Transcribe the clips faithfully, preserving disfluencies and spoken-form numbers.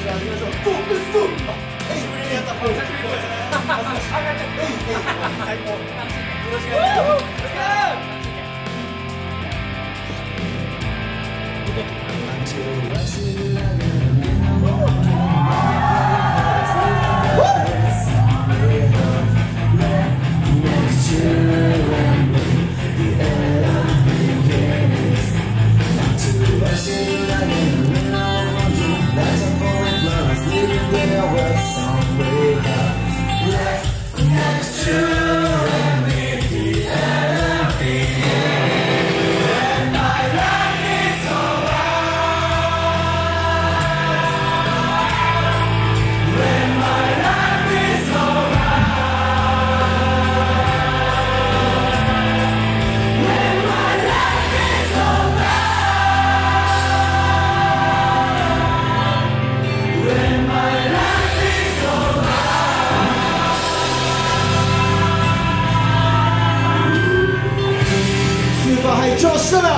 調子だな。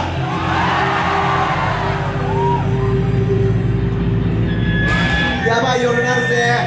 やばい夜になるぜ。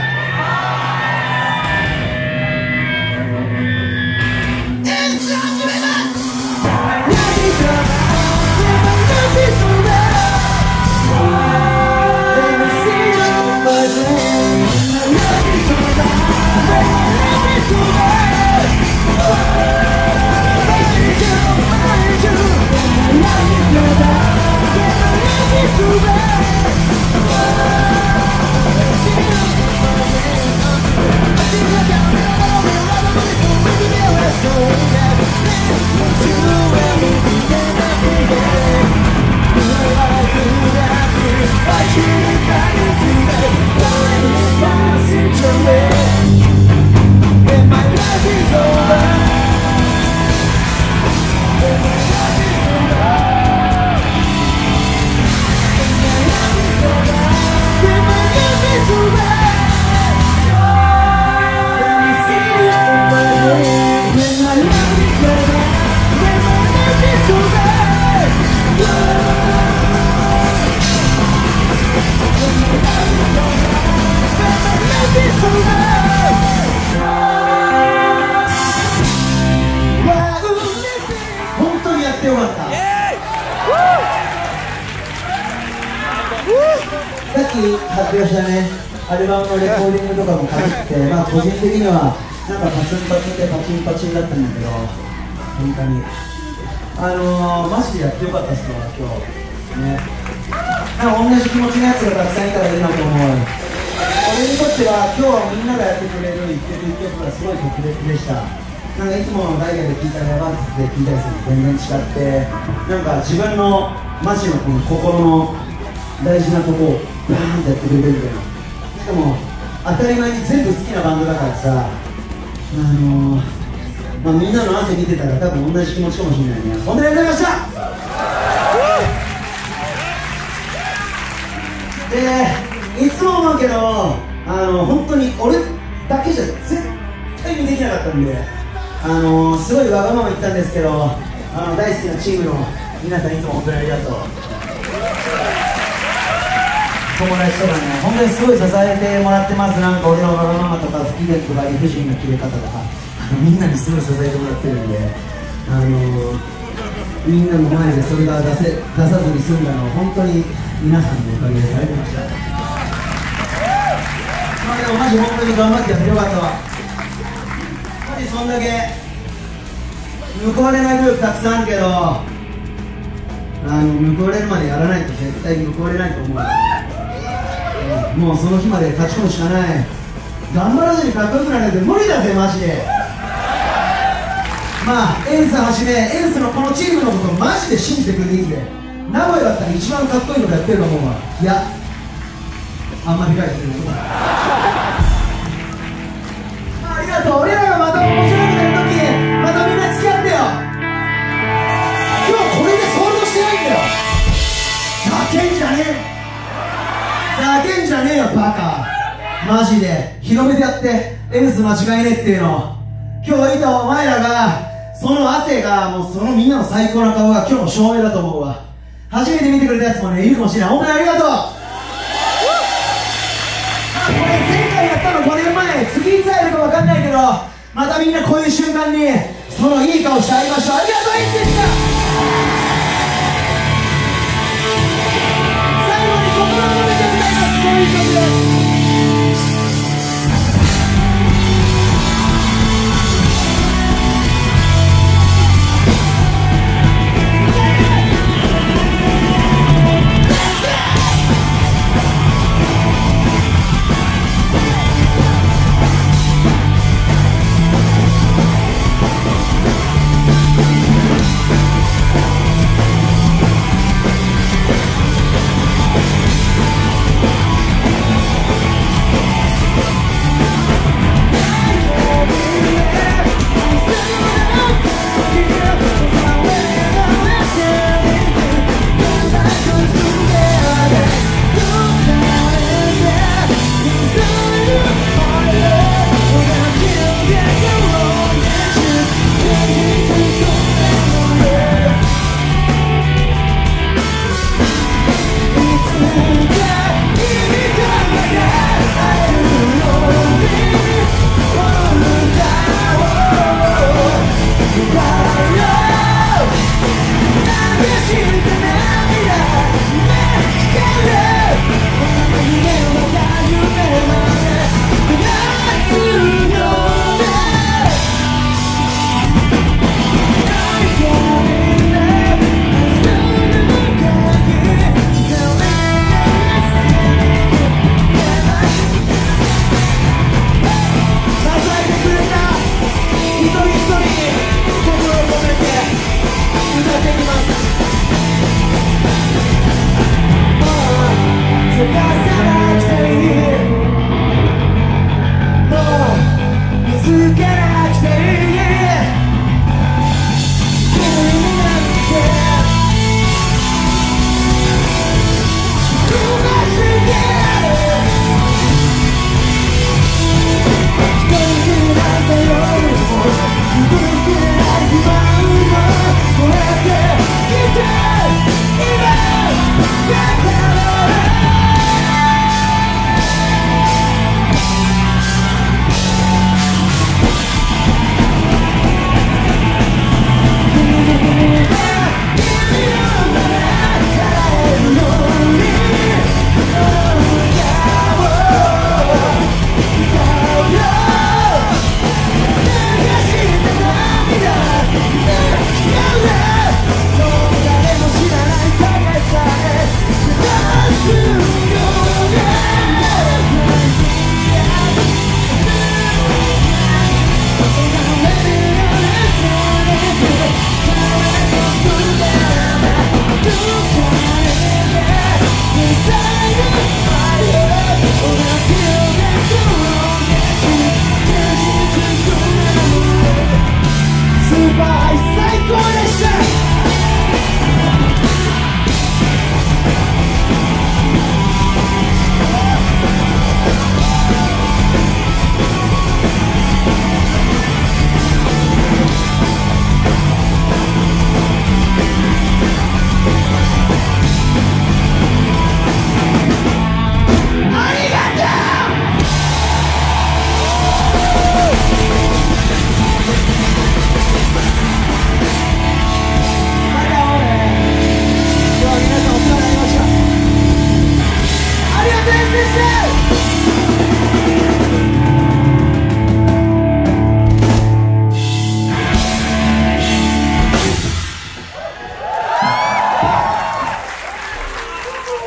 さっき発表したね、アルバムのレコーディングとかもかぶって、まあ個人的にはなんかパツンパツンでパチンパチンだったんだけど、本当にあのー、マジでやってよかったっすわ、今日ね。なんか同じ気持ちのやつがたくさんいたらいいなと思う。俺にとっては今日はみんながやってくれる一曲一曲がすごい特別でした。なんかいつものダイヤで聴いたり、アバンスで聴いたりすると全然違って、なんか自分のマジのこの心の大事なとこをバーンってやってくれるみたいな。しかも当たり前に全部好きなバンドだからさ、あのー、まあみんなの汗見てたら多分同じ気持ちかもしれないね。本当にありがとうございました。で、いつも思うけど、あの本当に俺だけじゃ絶対にできなかったんで、あのー、すごいわがまま言ったんですけど、あの大好きなチームの皆さんいつも本当にありがとう。友達とかね、本当にすごい支えてもらってます。なんか俺のわがままとか不機嫌とか理不尽な切れ方とか、あのみんなにすごい支えてもらってるんで、あのー、みんなの前でそれが出せ出さずに済んだのは本当に皆さんのおかげでされてました。まあでもマジ本当に頑張ってやってよかったわ。マジそんだけ報われないグループたくさんあるけど、あの報われるまでやらないと絶対に報われないと思う。もうその日まで勝ち込むしかない。頑張らずにかっこよくならないと無理だぜマジで。まあエンスはじめエンスのこのチームのことをマジで信じてくれていいぜ。名古屋だったら一番かっこいいのがやってると思うわ。いやあんまり理解してることだ。ありがとう。俺らがまた面白くなるときまたみんな付き合ってよ。今日これでソールドしてないんだよ。ざけんじゃねえざけんじゃねえよバカ。マジで広めてやってエンス間違いねえっていうの。今日いたお前らがその汗がもうそのみんなの最高な顔が今日の証明だと思うわ。初めて見てくれたやつもねいるかもしれない。本当にありがとう。 またみんなこういう瞬間にそのいい顔して会いましょう。ありがとうエッチでした。